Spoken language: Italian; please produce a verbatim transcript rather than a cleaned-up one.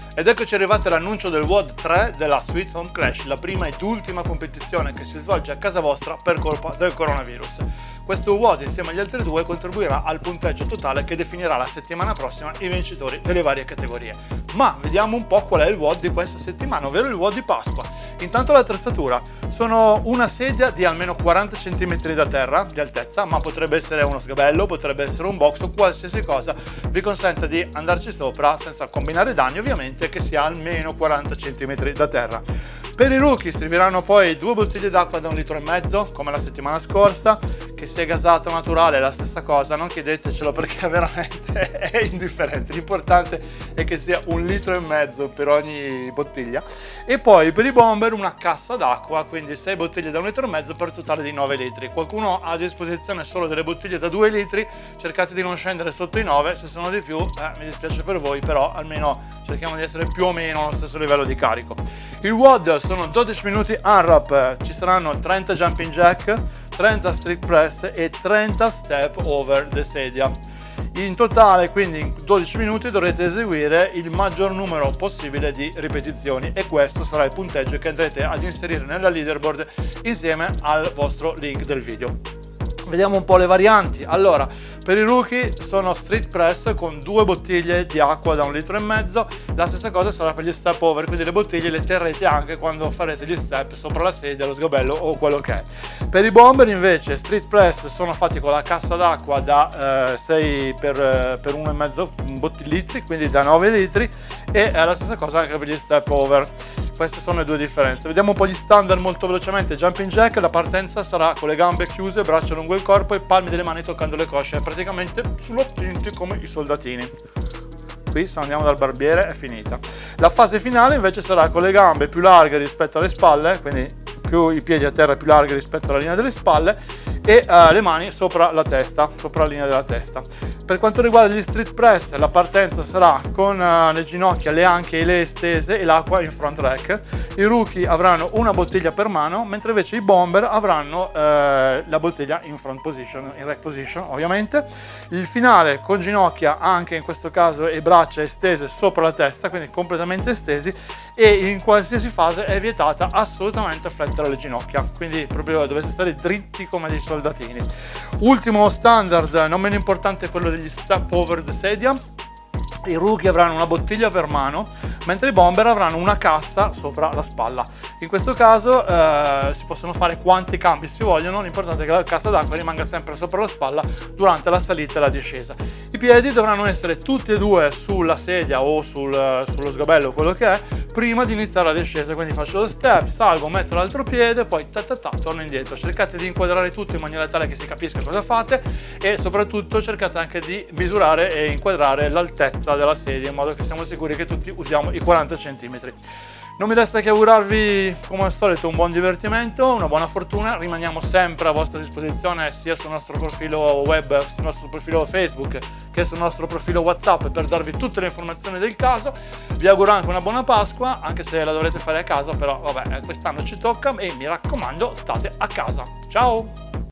Ed eccoci arrivati all'annuncio del W O D tre della Sweet Home Clash, la prima ed ultima competizione che si svolge a casa vostra per colpa del coronavirus. Questo W O D insieme agli altri due contribuirà al punteggio totale che definirà la settimana prossima i vincitori delle varie categorie. Ma vediamo un po' qual è il W O D di questa settimana, ovvero il W O D di Pasqua. Intanto l'attrezzatura: sono una sedia di almeno quaranta centimetri da terra di altezza, ma potrebbe essere uno sgabello, potrebbe essere un box o qualsiasi cosa vi consente di andarci sopra senza combinare danni, ovviamente, che sia almeno quaranta centimetri da terra. Per i rookie serviranno poi due bottiglie d'acqua da un litro e mezzo, come la settimana scorsa. Che sia gasata o naturale è la stessa cosa, non chiedetecelo perché veramente è indifferente, l'importante è che sia un litro e mezzo per ogni bottiglia. E poi per i bomber una cassa d'acqua, quindi sei bottiglie da un litro e mezzo per un totale di nove litri. Qualcuno ha a disposizione solo delle bottiglie da due litri, cercate di non scendere sotto i nove, se sono di più eh, mi dispiace per voi, però almeno cerchiamo di essere più o meno allo stesso livello di carico. Il W O D sono dodici minuti unwrap, ci saranno trenta jumping jack, trenta street press e trenta step over the sedia. In totale, quindi in dodici minuti dovrete eseguire il maggior numero possibile di ripetizioni e questo sarà il punteggio che andrete ad inserire nella leaderboard insieme al vostro link del video. Vediamo un po' le varianti. Allora, per i rookie sono street press con due bottiglie di acqua da un litro e mezzo. La stessa cosa sarà per gli step over, quindi le bottiglie le terrete anche quando farete gli step sopra la sedia, lo sgabello o quello che è. Per i bomber invece street press sono fatti con la cassa d'acqua da eh, sei per uno e mezzo litri, quindi da nove litri, e è la stessa cosa anche per gli step over. Queste sono le due differenze. Vediamo un po' gli standard molto velocemente. Jumping jack, la partenza sarà con le gambe chiuse, braccia lungo il corpo e palmi delle mani toccando le cosce, praticamente sull'ottinti come i soldatini. Qui se andiamo dal barbiere è finita. La fase finale invece sarà con le gambe più larghe rispetto alle spalle, quindi più i piedi a terra più larghi rispetto alla linea delle spalle, e uh, le mani sopra la testa, sopra la linea della testa. Per quanto riguarda gli street press, la partenza sarà con uh, le ginocchia, le anche e le estese e l'acqua in front rack. I rookie avranno una bottiglia per mano, mentre invece i bomber avranno uh, la bottiglia in front position, in rack position ovviamente. Il finale con ginocchia anche in questo caso e braccia estese sopra la testa, quindi completamente estesi, e in qualsiasi fase è vietata assolutamente flettere le ginocchia, quindi proprio dovete stare dritti come dei soldatini. Ultimo standard, non meno importante, è quello degli step over the sedia. I rookie avranno una bottiglia per mano, mentre i bomber avranno una cassa sopra la spalla. In questo caso eh, si possono fare quanti cambi si vogliono, l'importante è che la cassa d'acqua rimanga sempre sopra la spalla durante la salita e la discesa. I piedi dovranno essere tutti e due sulla sedia o sul, sullo sgabello, quello che è, prima di iniziare la discesa, quindi faccio lo step, salgo, metto l'altro piede, poi ta ta ta, torno indietro. Cercate di inquadrare tutto in maniera tale che si capisca cosa fate e soprattutto cercate anche di misurare e inquadrare l'altezza della sedia in modo che siamo sicuri che tutti usiamo i quaranta centimetri. Non mi resta che augurarvi come al solito un buon divertimento, una buona fortuna. Rimaniamo sempre a vostra disposizione sia sul nostro profilo web, sul nostro profilo Facebook che sul nostro profilo WhatsApp per darvi tutte le informazioni del caso. Vi auguro anche una buona Pasqua, anche se la dovrete fare a casa, però vabbè, quest'anno ci tocca e mi raccomando, state a casa. Ciao!